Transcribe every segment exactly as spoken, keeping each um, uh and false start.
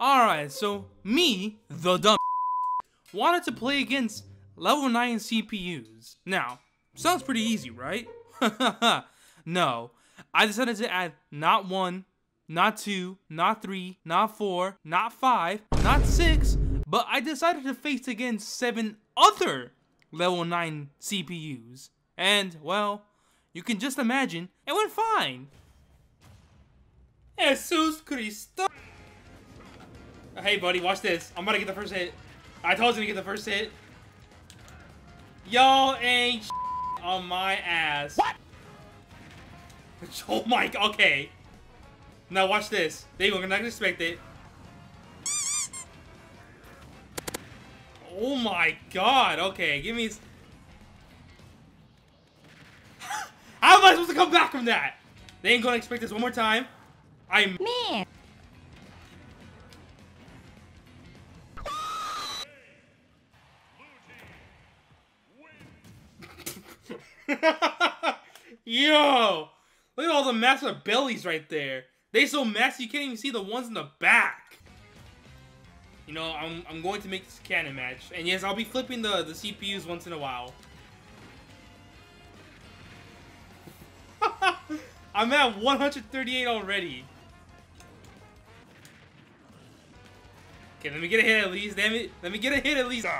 Alright, so me, the dumb wanted to play against level nine C P Us. Now, sounds pretty easy, right? No. I decided to add not one, not two, not three, not four, not five, not six, but I decided to face against seven other level nine C P Us. And, well, you can just imagine, it went fine. Jesus Cristo. Hey buddy, watch this. I'm about to get the first hit. I told you to get the first hit. Y'all ain't on my ass. What? Oh my, okay. Now watch this. They were not gonna expect it. Oh my god, okay, give me... How am I supposed to come back from that? They ain't gonna expect this one more time. I'm... Man. Yo! Look at all the massive bellies right there. They so massive you can't even see the ones in the back. You know, I'm, I'm going to make this a canon match. And yes, I'll be flipping the, the C P Us once in a while. I'm at one hundred thirty-eight already. Okay, let me get a hit at least, damn it. Let me get a hit at least.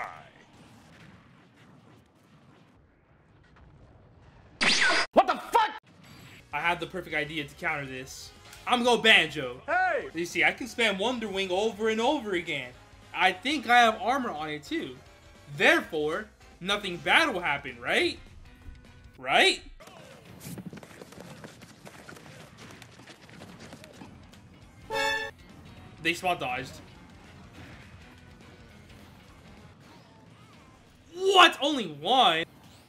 What the fuck? I had the perfect idea to counter this. I'm gonna go Banjo. Hey! You see, I can spam Wonder Wing over and over again. I think I have armor on it too. Therefore, nothing bad will happen, right? Right? They spot dodged. What? Only one?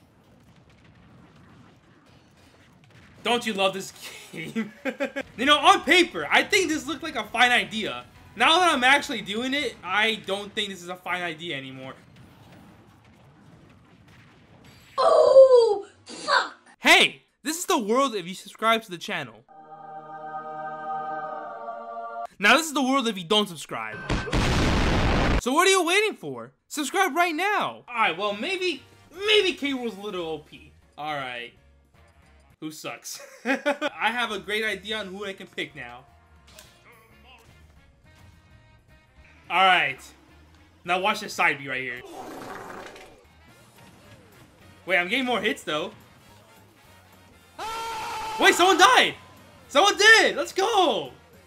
Don't you love this game? You know, on paper, I think this looked like a fine idea. Now that I'm actually doing it, I don't think this is a fine idea anymore. Oh, fuck! Hey, this is the world if you subscribe to the channel. Now this is the world if you don't subscribe. So what are you waiting for? Subscribe right now. Alright, well maybe, maybe K. Rool's a little O P. Alright. Who sucks? I have a great idea on who I can pick now. Alright. Now watch this side B right here. Wait, I'm getting more hits though. Wait, someone died! Someone did! Let's go!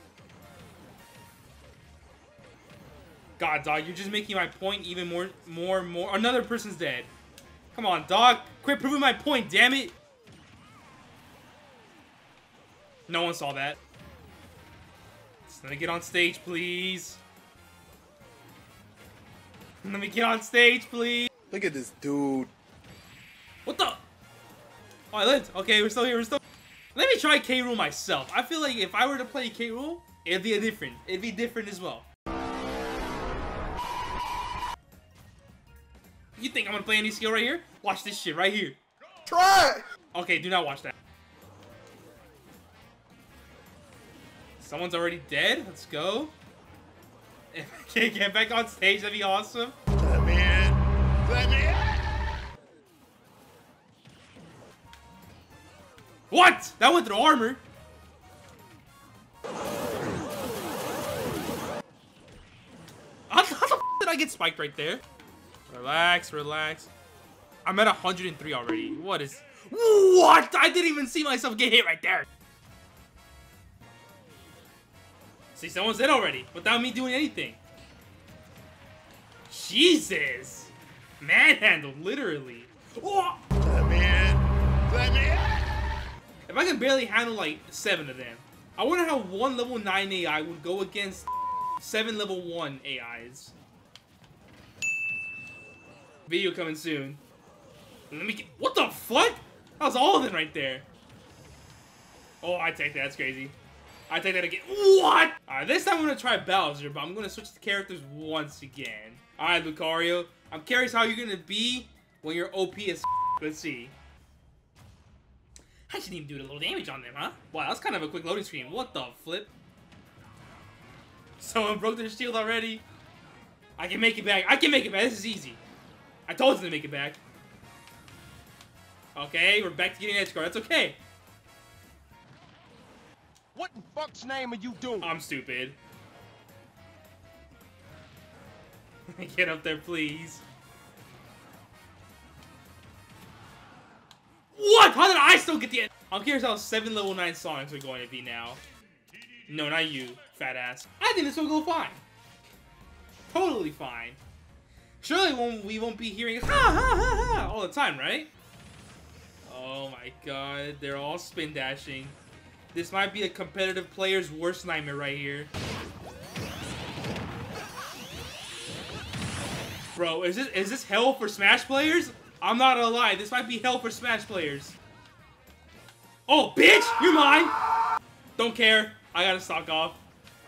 God, dog, you're just making my point even more, more, more. Another person's dead. Come on, dog. Quit proving my point, damn it. No one saw that. Just let me get on stage, please. Let me get on stage, please. Look at this dude. What the? Oh, I lived. Okay, we're still here. We're still. Let me try K. Rool myself. I feel like if I were to play K. Rool, it'd be a different. It'd be different as well. You think I'm gonna play any skill right here? Watch this shit right here. Try. Okay, do not watch that. Someone's already dead. Let's go. If I can't get back on stage, that'd be awesome. Let me in. Let me in. What? That went through armor. How the f did I get spiked right there? Relax, relax. I'm at one hundred three already. What is... What? I didn't even see myself get hit right there. See, someone's dead already without me doing anything. Jesus. Manhandled, literally. Oh. Let me in. Let me in. If I can barely handle like seven of them, I wonder how one level nine A I would go against seven level one A Is. Video coming soon. Let me get... What the fuck? That was all of them right there. Oh, I take that. That's crazy. I take that again. What? Alright, this time I'm going to try Bowser, but I'm going to switch the characters once again. Alright, Lucario. I'm curious how you're going to be when you're O P as Let's see. I didn't even do a little damage on them, huh? Wow, that's kind of a quick loading screen. What the flip? Someone broke their shield already. I can make it back. I can make it back. This is easy. I told you to make it back. Okay, we're back to getting edge guard. That's okay. What in fuck's name are you doing? I'm stupid. Get up there, please. What? How did I still get the... I'm curious how seven level nine songs are going to be now. No, not you, fat ass. I think this will go fine. Totally fine. Surely won't, we won't be hearing ha ha ha ha all the time, right? Oh my god, they're all spin dashing. This might be a competitive player's worst nightmare right here. Bro, is this is this hell for Smash players? I'm not gonna lie, this might be hell for Smash players. Oh, bitch! You're mine! Don't care. I gotta stock off.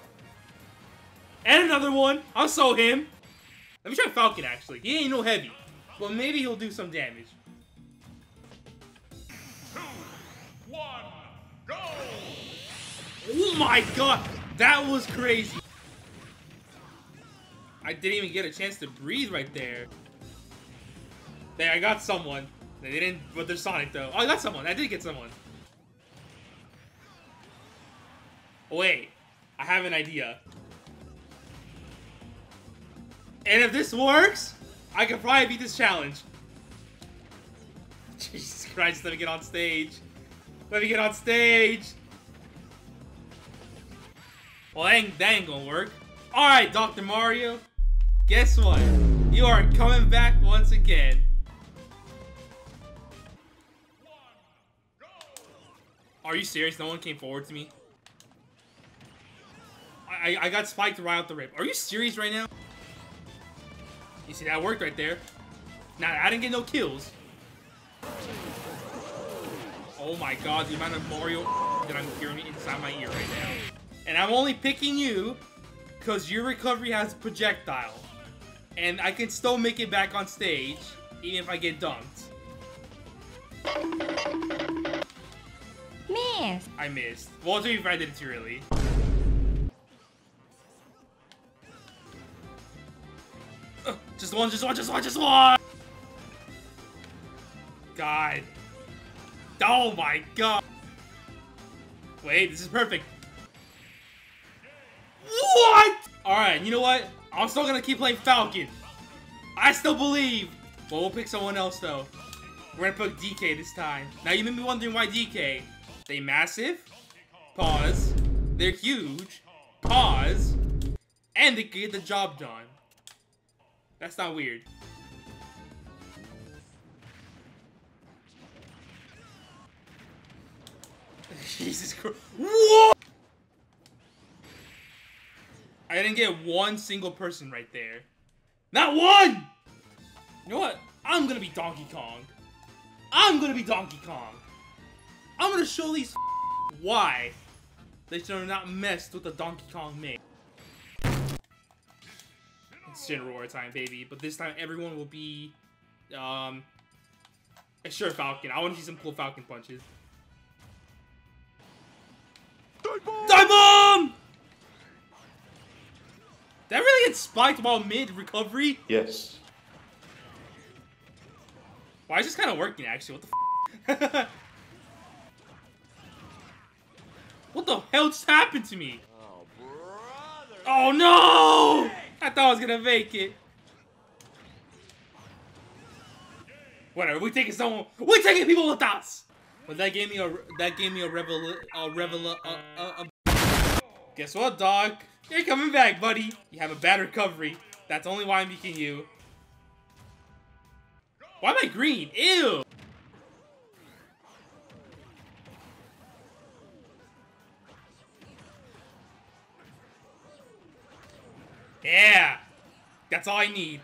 And another one. I'll sew him. Let me try Falcon, actually. He ain't no heavy. But maybe he'll do some damage. Two, one, go! Oh my god! That was crazy. I didn't even get a chance to breathe right there. There, I got someone. They didn't, but they're Sonic though. Oh, I got someone. I did get someone. Wait, I have an idea. And if this works, I can probably beat this challenge. Jesus Christ, let me get on stage. Let me get on stage. Well, that ain't, that ain't gonna work. Alright, Doctor Mario. Guess what? You are coming back once again. Are you serious? No one came forward to me? I, I got spiked right out the rip. Are you serious right now? You see, that worked right there. Now, I didn't get no kills. Oh my god, the amount of Mario that I'm hearing inside my ear right now. And I'm only picking you because your recovery has projectile. And I can still make it back on stage, even if I get dunked. Miss. I missed. Well, to be fair, I did it too early. Uh, just one, just one, just one, just one! God. Oh my god. Wait, this is perfect. What? Alright, you know what? I'm still gonna keep playing Falcon. I still believe. But we'll pick someone else though. We're gonna pick D K this time. Now you may be wondering why D K. They massive. Pause. They're huge. Pause. And they get the job done. That's not weird. Jesus Christ. What? I didn't get one single person right there. Not one! You know what? I'm gonna be Donkey Kong. I'm gonna be Donkey Kong. I'm gonna show these why they should have not messed with the Donkey Kong mate. It's General time, baby. But this time, everyone will be, um, a sure Falcon. I want to see some cool Falcon punches. Dive bomb! Did I really get spiked while mid-recovery? Yes. Why is this kind of working, actually? What the f? What the hell just happened to me? Oh, brother. Oh, no! I thought I was gonna make it. Whatever, we taking someone. We taking people with us! But that gave me a that gave me a revel a revel a, a, a Guess what, dog? You're coming back, buddy. You have a bad recovery. That's only why I'm picking you. Why am I green? Ew! Yeah! That's all I need.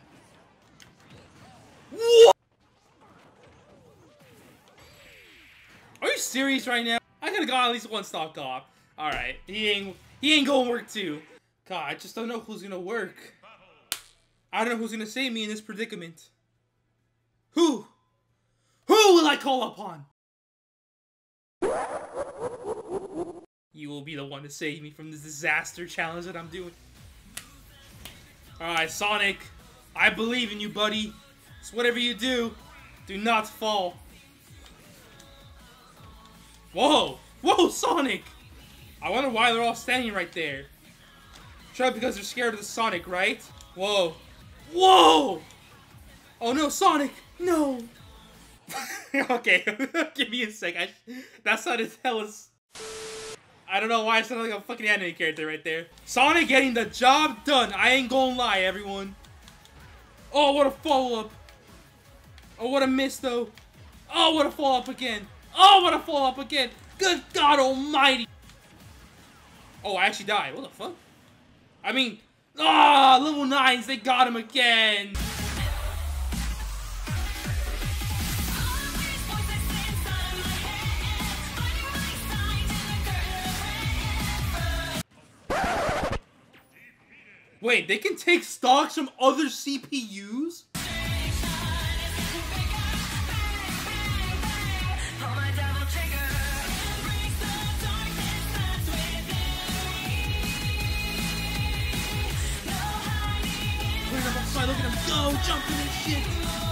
What? Are you serious right now? I could have got at least one stock off. Alright, he ain't he ain't gonna work too. God, I just don't know who's gonna work. I don't know who's gonna save me in this predicament. Who? Who will I call upon? you will be the one to save me from this disaster challenge that I'm doing. Alright, Sonic, I believe in you, buddy. So whatever you do, do not fall. Whoa! Whoa, Sonic! I wonder why they're all standing right there. Sure, because they're scared of the Sonic, right? Whoa. Whoa! Oh no, Sonic! No! Okay, give me a sec. I, that sounded hella... I don't know why I sounded like a fucking anime character right there. Sonic getting the job done. I ain't gonna lie, everyone. Oh, what a follow-up. Oh, what a miss, though. Oh, what a follow-up again. Oh, what a follow-up again. Good God almighty. Oh, I actually died. What the fuck? I mean, ah, oh, level nines, they got him again. Wait, they can take stocks from other C P Us? Look at him go, jumping and shit.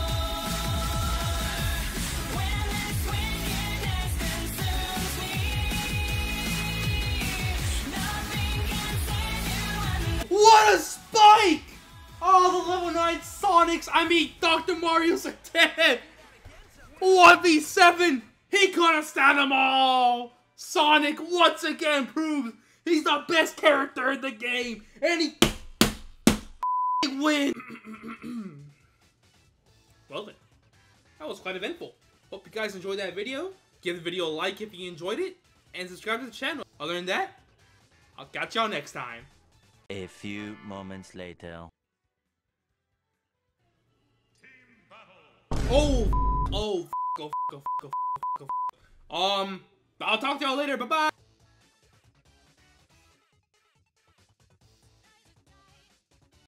What a spike! Oh, the level nine Sonics. I mean, Doctor Mario's a ten. one v seven. He couldn't stand them all. Sonic once again proves he's the best character in the game. And he win. Well then, that was quite eventful. Hope you guys enjoyed that video. Give the video a like if you enjoyed it, and subscribe to the channel. Other than that, I'll catch y'all next time. A few moments later. Oh, oh, go, go, go, go, go. Um, I'll talk to y'all later. Bye bye.